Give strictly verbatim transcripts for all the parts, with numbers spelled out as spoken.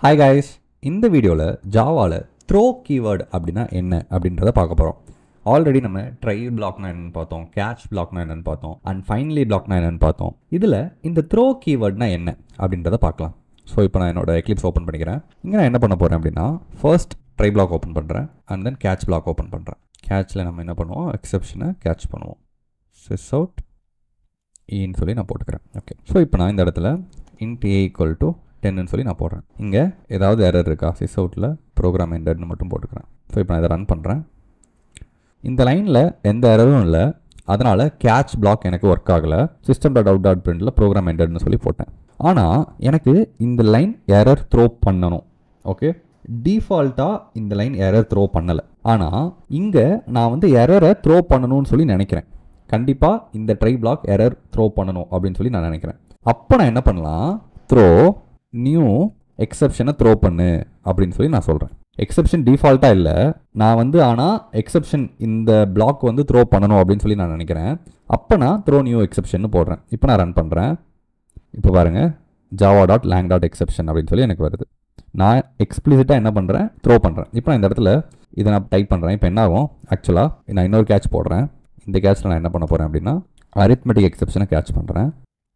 Hi guys, இந்த வீடியோவில் ஜாவாவில் throw keyword அப்படின்னா என்ன அப்படின்றத பார்க்க போகிறோம். ஆல்ரெடி நம்ம ட்ரை பிளாக்னா என்னென்னு பார்த்தோம், கேட்ச் பிளாக்னா என்னென்னு பார்த்தோம், அண்ட் ஃபைனலி பிளாக்னா என்னென்னு பார்த்தோம். இதில் இந்த த்ரோ கீவேர்ட்னா என்ன அப்படின்றத பார்க்கலாம். ஸோ இப்போ நான் என்னோட எக்லிப்ஸ் ஓப்பன் பண்ணிக்கிறேன். இங்கே நான் என்ன பண்ண போகிறேன் அப்படின்னா ஃபர்ஸ்ட் ட்ரை பிளாக் ஓப்பன் பண்ணுறேன் and then catch block open பண்ணுறேன். கேட்சில் நம்ம என்ன பண்ணுவோம், எக்ஸெப்ஷனை கேட்ச் பண்ணுவோம். சிஸ் அவுட் ஈன்னு சொல்லி நான் போட்டுக்கிறேன். ஓகே, ஸோ இப்போ நான் இந்த இடத்துல இன்ட் ஏ ஈக்குவல் டு டென்னு சொல்லி நான் போடுறேன். இங்கே ஏதாவது எரர் இருக்கா, சிஸ் அவுட்டில் ப்ரோக்ராம் எண்டட்னு மட்டும் போட்டுக்கிறேன். ஸோ இப்போ நான் இதை ரன் பண்ணுறேன். இந்த லைனில் எந்த எரரும் இல்லை, அதனால் கேட்ச் பிளாக் எனக்கு ஒர்க் ஆகலை. சிஸ்டம் டாட் அவுட் டாட் பிரிண்டில் ப்ரோக்ராம் எண்டட்னு சொல்லி போட்டேன். ஆனால் எனக்கு இந்த லைன் எரர் த்ரோ பண்ணணும். ஓகே, டிஃபால்ட்டாக இந்த லைன் எரர் த்ரோ பண்ணலை. ஆனால் இங்கே நான் வந்து எரரை த்ரோ பண்ணணும்னு சொல்லி நினைக்கிறேன். கண்டிப்பாக இந்த ட்ரை பிளாக் எரர் த்ரோ பண்ணணும் அப்படின்னு சொல்லி நான் நினைக்கிறேன். அப்போ நான் என்ன பண்ணலாம், த்ரோ நியூ எக்ஸெப்ஷனை த்ரோ பண்ணு அப்படின்னு சொல்லி நான் சொல்கிறேன். எக்ஸெப்ஷன் டிஃபால்ட்டாக இல்லை, நான் வந்து ஆனால் எக்ஸெப்ஷன் இந்த பிளாக் வந்து த்ரோ பண்ணணும் அப்படின்னு சொல்லி நான் நினைக்கிறேன். அப்போ நான் த்ரோ நியூ எக்ஸெப்ஷன் போடுறேன். இப்போ நான் ரன் பண்ணுறேன். இப்போ பாருங்கள், Java dot lang dot exception அப்படின்னு சொல்லி எனக்கு வருது. நான் எக்ஸ்பிளிசிட்டாக என்ன பண்ணுறேன், த்ரோ பண்ணுறேன். இப்போ நான் இந்த இடத்துல இதை நான் டைப் பண்ணுறேன். இப்போ என்ன ஆகும், ஆக்சுவலாக நான் இன்னொரு கேட்ச் போடுறேன். இந்த கேட்சில் நான் என்ன பண்ண போகிறேன் அப்படின்னா அரித்மெட்டிக் எக்ஸெப்ஷனை கேட்ச் பண்ணுறேன்.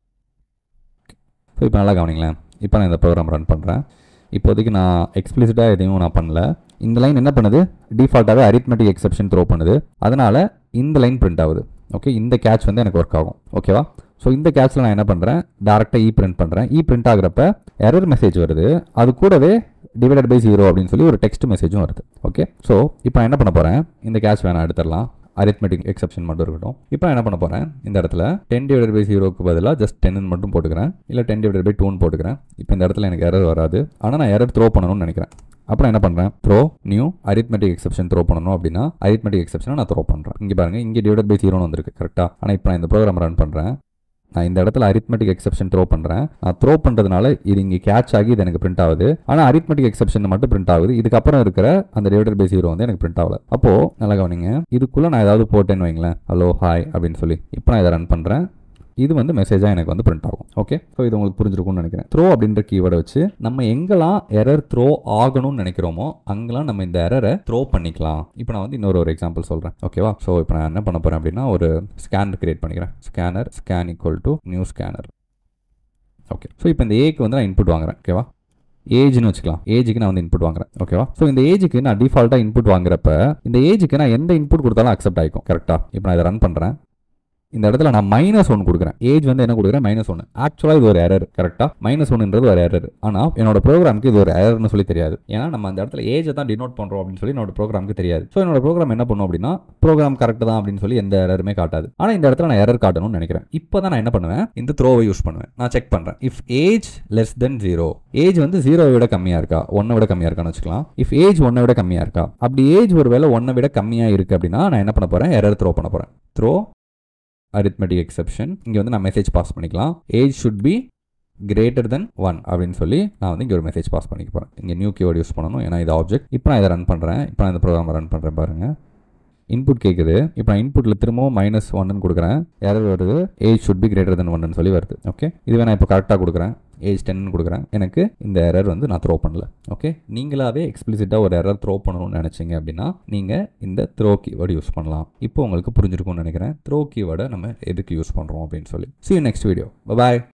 ஸோ இப்போ நல்லா கவனிங்களேன். இப்போ நான் இந்த ப்ரோக்ராம் ரன் பண்ணுறேன். இப்போதைக்கு நான் எக்ஸ்பிளிசிட்டாக எதையும் நான் பண்ணல. இந்த லைன் என்ன பண்ணுது, டிஃபால்ட்டாகவே அரித்மெட்டிக் எக்ஸெப்ஷன் த்ரோ பண்ணுது. அதனால் இந்த லைன் பிரிண்ட் ஆகுது. ஓகே, இந்த கேட்ச் வந்து எனக்கு ஒர்க் ஆகும். ஓகேவா? ஸோ இந்த கேட்சில் நான் என்ன பண்ணுறேன், டேரெக்டாக இ பிரிண்ட் பண்ணுறேன். இ பிரிண்ட் ஆகிறப்ப எரர் மெசேஜ் வருது. அது கூடவே டிவைடட் பை ஜீரோ அப்படின்னு சொல்லி ஒரு டெக்ஸ்ட் மெசேஜும் வருது. ஓகே, ஸோ இப்போ நான் என்ன பண்ண போகிறேன், இந்த கேட்ச் வேணாம் எடுத்துடலாம், அரித்மெட்டிக் எக்ஸெப்ஷன் மட்டும் இருக்கட்டும். இப்போ நான் என்ன பண்ண போகிறேன், இந்த இடத்துல டென் டிவைடட் பை ஜீரோக்கு பதிலாக ஜஸ்ட் டென்னு மட்டும் போட்டுக்கிறேன். இல்லை டென் டிவைடட் பை டூன்னு போட்டுக்கிறேன். இப்போ இந்த இடத்துல எனக்கு எரர் வராது. ஆனால் நான் எரர் த்ரோ பண்ணணும்னு நினைக்கிறேன். அப்புறம் என்ன பண்ணுறேன், throw new arithmetic exception throw பண்ணணும் அப்படின்னா அரித்மெட்டிக் எக்ஸெப்ஷனை நான் த்ரோ பண்ணுறேன். இங்கே பாருங்கள், இங்கே டிவைடட் பை ஜீரோன்னு வந்திருக்கு கரெக்டாக. ஆனால் இப்போ நான் இந்த ப்ரோக்ராம் ரன் பண்ணுறேன். நான் இந்த இடத்துல அரித்மெட்டிக் எக்ஸெப்ஷன் த்ரோ பண்ணுறேன். நான் த்ரோ பண்ணுறதுனால இது இங்கே கேட்ச் ஆகி இது எனக்கு பிரிண்ட் ஆகுது. ஆனால் அரித்மெட்டிக் எக்ஸெப்ஷன் மட்டும் பிரிண்ட் ஆகுது. இதுக்கப்புறம் இருக்கிற அந்த டிவைடட் பை ஜீரோ வந்து எனக்கு பிரிண்ட் ஆகல. அப்போது நல்லா கவனிங்க, இதுக்குள்ளே நான் ஏதாவது போட்டேன்னு வைங்களேன், ஹலோ ஹாய் அப்படின்னு சொல்லி. இப்போ நான் இதை ரன் பண்ணுறேன். இது வந்து மெசேஜாக எனக்கு வந்து பிரிண்ட் ஆகும். ஓகே, ஸோ இது உங்களுக்கு புரிஞ்சிருக்கும்னு நினைக்கிறேன். த்ரோ அப்படின்ற கீவேர்டை வச்சு நம்ம எங்கெல்லாம் எரர் த்ரோ ஆகணும்னு நினைக்கிறோமோ அங்கெல்லாம் நம்ம இந்த எரரை த்ரோ பண்ணிக்கலாம். இப்போ நான் வந்து இன்னொரு ஒரு எக்ஸாம்பிள் சொல்கிறேன். ஓகேவா? ஸோ இப்போ நான் என்ன பண்ண போகிறேன் அப்படின்னா ஒரு ஸ்கேனர் கிரியேட் பண்ணிக்கிறேன். Scanner scan equal to new scanner. Okay, so இப்போ இந்த ஏக்கு வந்து நான் இன்புட் வாங்குறேன். ஓகேவா? ஏஜ்னு வச்சுக்கலாம். ஏஜுக்கு நான் வந்து இன்புட் வாங்குறேன். ஓகேவா? ஸோ இந்த ஏஜுக்கு நான் டிஃபால்ட்டாக இன்புட் வாங்குறப்ப இந்த ஏஜுக்கு நான் எந்த இன்புட் கொடுத்தாலும் அக்செப்ட் ஆகிக்கும். கரெக்டாக? இப்போ நான் இதை ரன் பண்ணுறேன். இந்த இடத்துல நான் மைனஸ் ஒன்று கொடுக்குறேன். ஏஜ் வந்து என்ன கொடுக்குறேன், மைனஸ் ஒன்று. ஆக்சுவலாக இது ஒரு எரர். கரெக்டாக? மைனஸ் ஒன்றுன்றது ஒரு எரர். ஆனால் என்னோட ப்ரோக்ராமுக்கு இது ஒரு எரர்னு சொல்லி தெரியாது. ஏன்னா நம்ம அந்த இடத்துல ஏஜை தான் டினோட் பண்ணுறோம் அப்படின்னு சொல்லி என்னோட ப்ரோக்ராமுக்கு தெரியாது. ஸோ என்னோட ப்ரோக்ராம் என்ன பண்ணும் அப்படின்னா ப்ரோக்ராம் கரெக்ட் தான் அப்படின்னு சொல்லி எந்த எரருமே காட்டாது. ஆனால் இந்த இடத்துல நான் எரர் காட்டணும்னு நினைக்கிறேன். இப்போ தான் நான் என்ன பண்ணுவேன், இந்த த்ரோவை யூஸ் பண்ணுவேன். நான் செக் பண்ணுறேன். If age less than zero, age வந்து ஜீரோவை விட கம்மியாக இருக்கா, ஒன்னை விட கம்மியாக இருக்கான்னு வச்சுக்கலாம். இஃப் ஏஜ் ஒன்னை விட கம்மியாக இருக்கா, அப்படி ஏஜ் ஒரு வேலை ஒன்னை விட கம்மியாக இருக்குது அப்படின்னா நான் என்ன பண்ண போகிறேன், எரர் த்ரோ பண்ண போகிறேன். Throw arithmetic exception. இங்கே வந்து நான் மெசேஜ் பாஸ் பண்ணிக்கலாம். Age should be greater than one அப்படின்னு சொல்லி நான் வந்து இங்கே ஒரு மெசேஜ் பாஸ் பண்ணிக்க போகிறேன். இங்கே நியூ கீவேர்டு யூஸ் பண்ணணும், ஏன்னா இது ஆப்ஜெக்ட். இப்போ நான் இதை ரன் பண்ணுறேன். இப்போ நான் இந்த ப்ரோக்ராம் ரன் பண்ணுறேன். பாருங்கள், இன்புட் கேட்குது. இப்போ நான் இன்புட்டில் திரும்பவும் மைனஸ் ஒன்னு கொடுக்குறேன். எரர் வருது, age should be greater than ஒன்னு சொல்லி வருது. ஓகே, இதுவே நான் இப்போ கரெக்டாக கொடுக்குறேன், ஏஜ் டென்னு கொடுக்குறேன். எனக்கு இந்த எரர் வந்து நான் த்ரோ பண்ணல. ஓகே, நீங்களாவே எக்ஸ்பிளிசிட்டாக ஒரு எரர் த்ரோ பண்ணணும்னு நினச்சிங்க அப்படின்னா நீங்கள் இந்த த்ரோ கீவேர்டு யூஸ் பண்ணலாம். இப்போ உங்களுக்கு புரிஞ்சிருக்கும்னு நினைக்கிறேன் த்ரோ கீவேர்டை நம்ம எதுக்கு யூஸ் பண்ணுறோம் அப்படின்னு சொல்லி. See you next video. Bye bye.